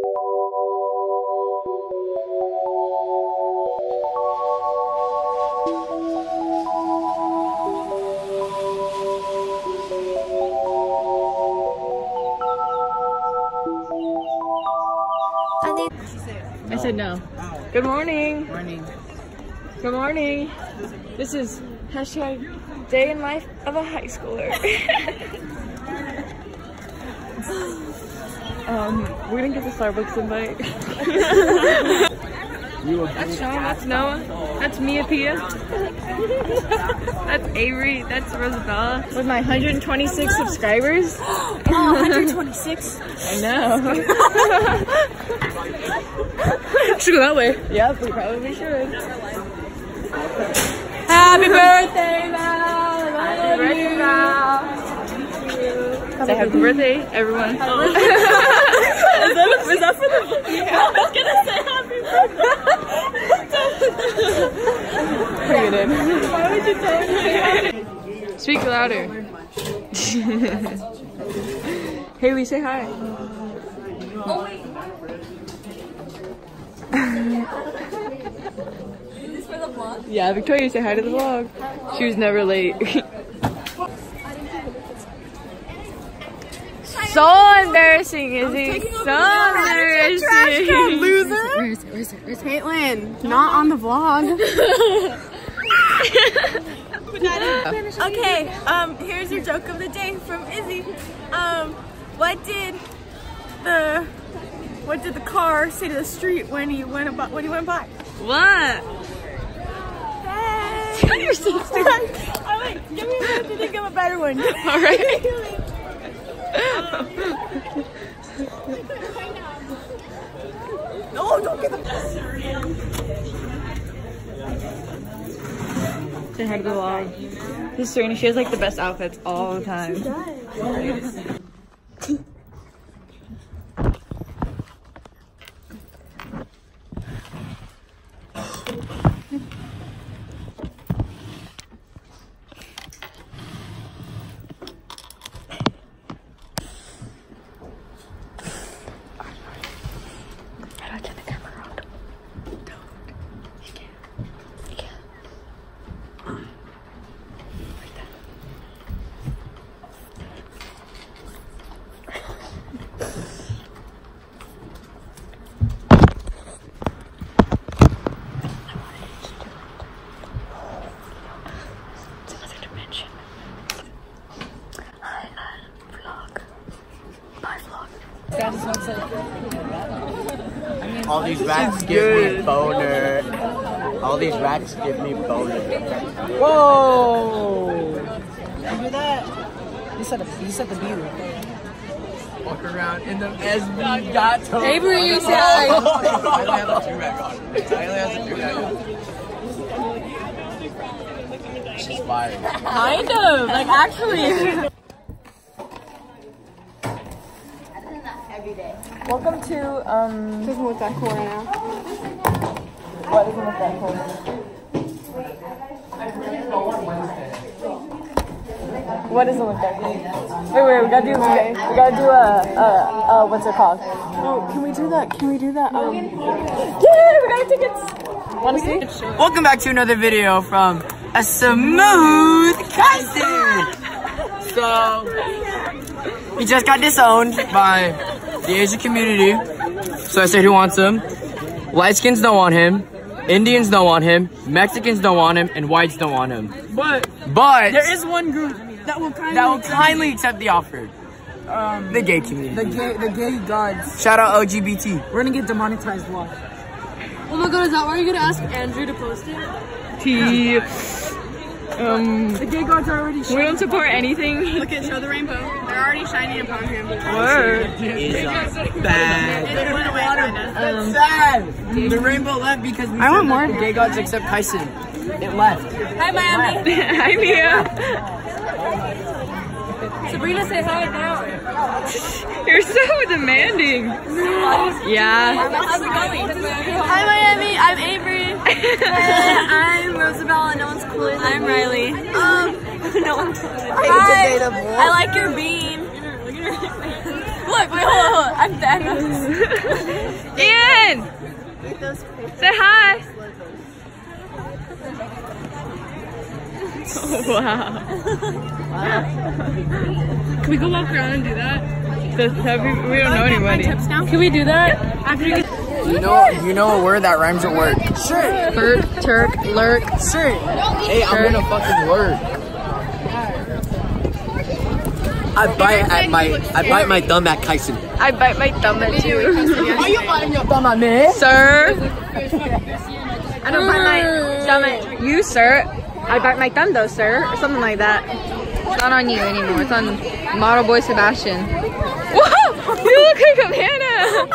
I said no. Good morning. Morning. Good morning. This is hashtag day in life of a high schooler. We're gonna get the Starbucks invite. That's Sean, that's Noah, that's Mia Pia, that's Avery, that's Rosabella. With my 126 subscribers. Oh, 126? I know. Should go that way. Yep, we probably should. Happy birthday, Val! Happy birthday, Val! Say happy birthday, everyone. Oh. Was that for the video? I was gonna say happy birthday. Bring it in. Why would you tell me? Speak louder. Haley, say hi. Oh, wait. Is this for the vlog? Yeah, Victoria, say hi to the vlog. She was never late. So embarrassing, Izzy. So embarrassing. Loser. Where is it? Caitlin, not on the vlog. Okay, here's your joke of the day from Izzy. What did the car say to the street when he went by? What? Hey. You're so stupid. I'm like, give me a minute to think of a better one. All right. No, don't get the. Say hi to the vlog. This is Serena. She has like the best outfits all the time. All these rats give me boner. All these rats give me boner. Whoa! You do that? You said the B word. Walk around in the SB gato. Avery, you say I only have a do-rag on. She's fire. Kind of, like actually. Welcome to Doesn't look that cool right now. what isn't it that cool? What doesn't look that cool? Wait, we gotta do a what's it called? Oh, can we do that? Can we do that? Yeah, we got tickets. Wanna see? Welcome back to another video from a smooth cousin. So he just got disowned by the Asian community. So I said, who wants him? Light skins don't want him. Indians don't want him. Mexicans don't want him, and whites don't want him. But there is one group that will kindly accept the offer. The gay community. The gay gods. Shout out LGBT. We're gonna get demonetized. Watch. Oh my god, is that why you're gonna ask Andrew to post it? The gay gods are already. We don't support anything. Look at show the rainbow. They're already shining upon him. Word. Bad. It went away kind of. Sad. The rainbow left because we said more. the gay gods except Tyson. It left. Hi, Miami. Hi, Mia. Sabrina, say hi now. You're so demanding. Yeah. How's it going? Hi Miami, I'm Avery. I'm Rosabella, no one's cooler than I'm Riley. No one's cooler than me. Hi, I like your beam. Look, wait, hold on. I'm back. on. Say hi. Oh, wow. Can we go walk around and do that? We don't know anybody. Can we do that? After you get You know a word that rhymes with word. Sure. Flirt, Turk, lurk. Sure. Hey, I'm gonna fucking word. I bite my thumb at Kyson. I bite my thumb at you. Are you biting your thumb at me? Sir. I don't bite my thumb at you, sir. I bite my thumb though, sir. Or something like that. It's not on you anymore. It's on Model Boy Sebastian. Whoa! You look like a Hannah!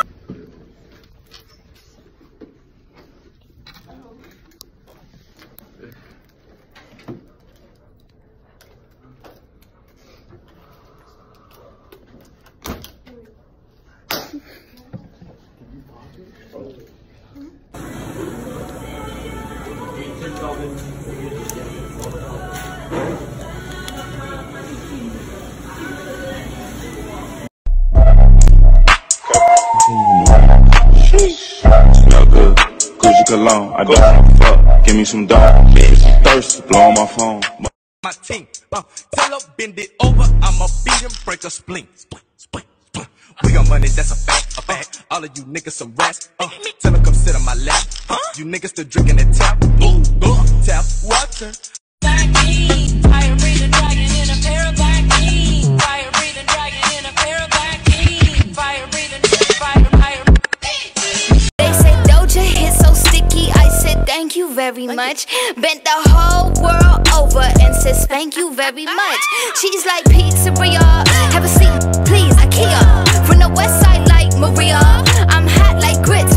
Smell good, Gucci cologne. I don't wanna fuck, give me some dough. If you thirsty, blow on my phone. My team, tell her bend it over. I'ma beat him, break a spleen. We got money, that's a fact. All of you niggas some rats. Tell her come sit on my lap. You niggas still drinking that tap. Tap water. Fire breathing dragon in a pair of black jeans. Fire breathing dragon in a pair of black jeans. Fire breathing fire. They say Doja hit so sticky. I said thank you very much. Bent the whole world over and said thank you very much. She's like pizzeria. Have a seat, please, IKEA. From the west side like Maria. I'm hot like grits.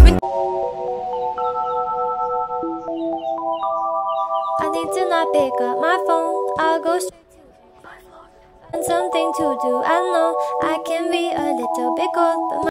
I need to not pick up my phone. I'll go straight to find something to do. I know I can be a little bit cold, but